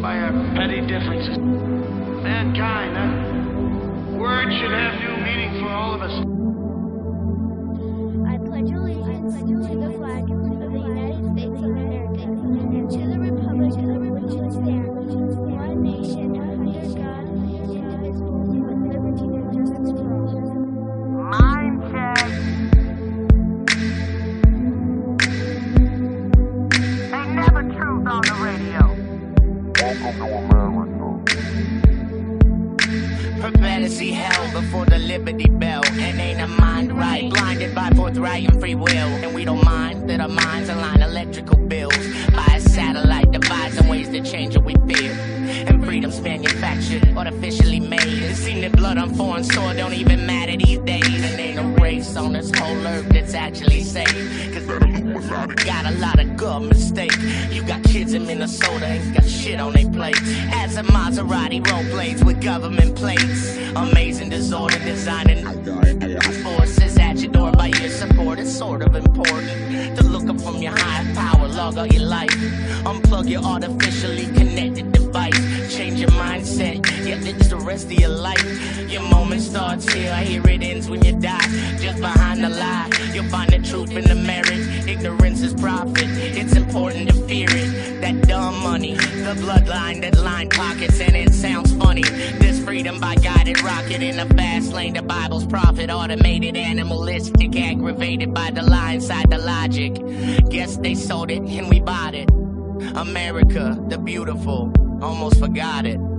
by our petty differences. Mankind, huh? Words should have new meaning for all of us. I pledge allegiance to the flag of the United States of America and to the republic which it stands, one nation, under God, indivisible, with liberty and justice for all. Mind check. Ain't never truth on the radio. Welcome to America. Prepare to see hell before the Liberty Bell. And ain't a mind right, blinded by forthright and free will. And we don't mind that our minds align electrical bills. By a satellite devising ways to change what we feel. And freedom's manufactured, artificially made. It seems that blood on foreign soil don't even matter these days. And ain't no race on this whole earth that's actually safe. Cause got a lot of good mistake. You got kids in Minnesota ain't got shit on their plate. As a Maserati roll blades with government plates. Amazing disorder designing forces at your door by your support. It's sort of important to look up from your higher power, log out your life, unplug your artificially connected device, change your mindset, yeah, it's the rest of your life. Your moment starts here, here it ends when you die. Just behind the lie, you'll find the truth in the marriage. Ignorance is profit, it's important to fear it. That dumb money, the bloodline that line pockets, and it sounds funny. This freedom by guided rocket in a fast lane, the Bible's prophet. Automated, animalistic, aggravated by the lie inside the logic. Guess they sold it and we bought it. America, the beautiful, almost forgot it.